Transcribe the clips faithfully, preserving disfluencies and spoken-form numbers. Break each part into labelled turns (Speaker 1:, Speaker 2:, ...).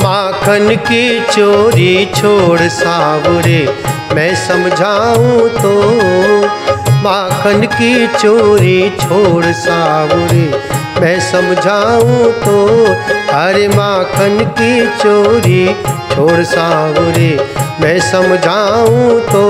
Speaker 1: माखन की चोरी छोड़ सावरे, मैं समझाऊं तो। माखन की चोरी छोड़ सावरे, मैं समझाऊं तो। अरे माखन की चोरी छोड़ सावरे, मैं समझाऊं तो।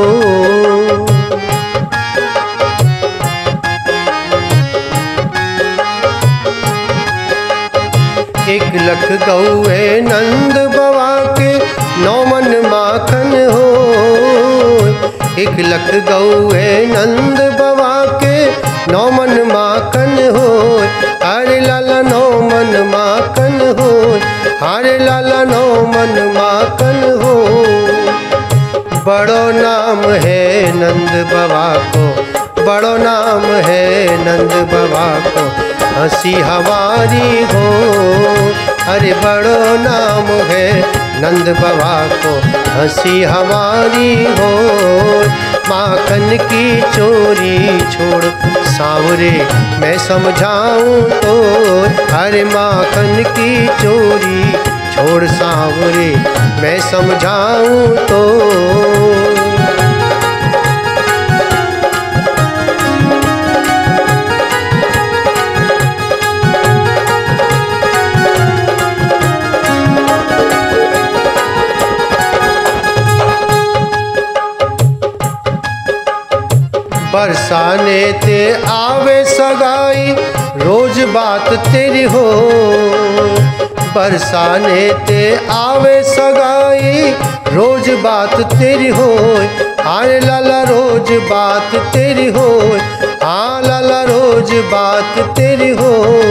Speaker 1: एक लख गौए नंद बवा के, नौ मन माखन हो। एक लख गौए नंद बवा के, नौ मन माखन हो। हरे लाला नौ मन माखन हो, हरे लाला नौ मन माखन हो। बड़ो नाम है नंद बवा को, बड़ो नाम है नंद बवा को, हंसी हमारी हो। अरे बड़ो नाम है नंद बवा को, हंसी हमारी हो। माखन की चोरी छोड़ सावरे, मैं समझाऊं तो। अरे माखन की चोरी छोड़ सावरे, मैं समझाऊं तो। बरसाने ते आवे सगाई, रोज बात तेरी हो। बरसाने ते आवे सगाई, रोज बात तेरी हो। हाय लाला रोज बात तेरी हो, हाँ लाला रोज बात तेरी हो।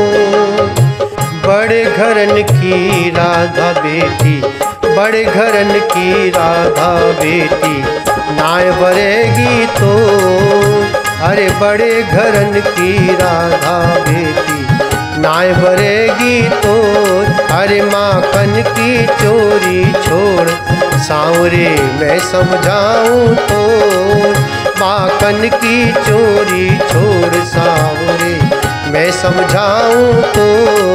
Speaker 1: बड़े घरन की राधा बेटी, बड़े घरन की राधा बेटी, नाय बरेगी तो। अरे बड़े घरन की राधा बेटी, नाय बरेगी तो। अरे माखन की चोरी छोड़ सावरे, मैं समझाऊं तो। माखन की चोरी छोड़ सावरे, मैं समझाऊं तो।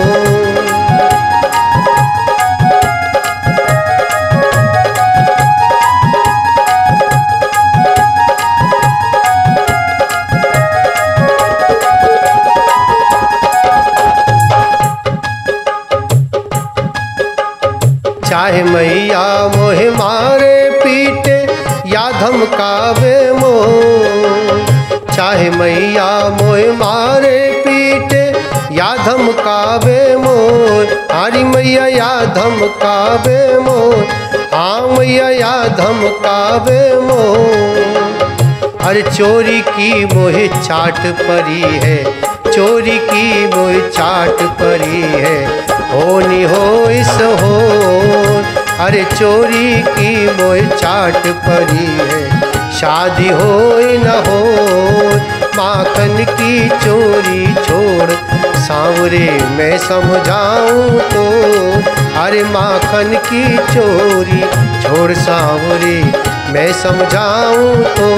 Speaker 1: चाहे मैया मोहे मारे पीटे, या धमकावे मोह। चाहे मैया मोहे मारे पीटे, या धमकावे मोह। हरी मैया या धमकावे मोह, हाँ मैया या धमकावे मोह। अरे चोरी की मोहे चाट परी है, चोरी की मोहे चाट परी है। होनी हो इस हो, अरे चोरी की मोह चाट परी है। शादी हो न हो, माखन की चोरी छोड़ सावरे, मैं समझाऊं तो। अरे माखन की चोरी छोड़ सावरे, मैं समझाऊं तो।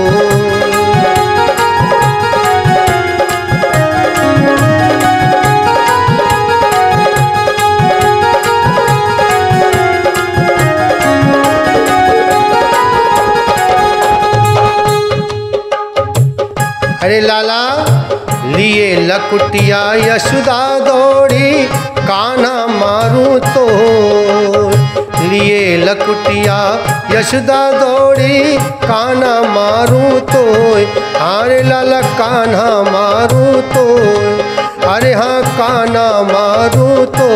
Speaker 1: अरे लाला लिए लकुटिया यशोदा दौड़ी, कान्हा मारूं तो। लिए लकुटिया यशोदा दौड़ी, कान्हा मारूं तो। अरे लाला कान्हा मारूं तो, अरे हाँ कान्हा मारूं तो।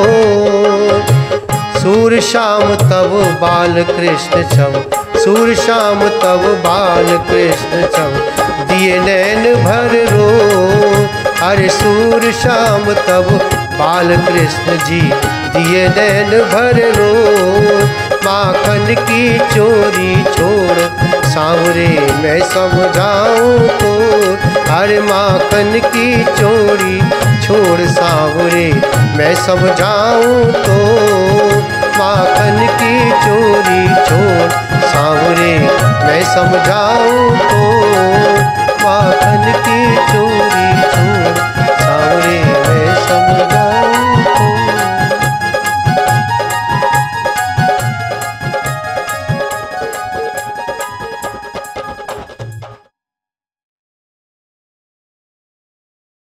Speaker 1: सूर श्याम तब बाल कृष्ण छव, सूर श्याम तब बाल कृष्ण छव। दिए नैन भर रो, अरे सूर श्याम तब बाल कृष्ण जी, दिए नैन भर रो। माखन की चोरी छोड़ सावरे, मैं समझाऊं तो। अरे माखन की चोरी छोड़ सावरे, मैं समझाऊं तो। माखन की चोरी छोड़ सावरे, मैं समझा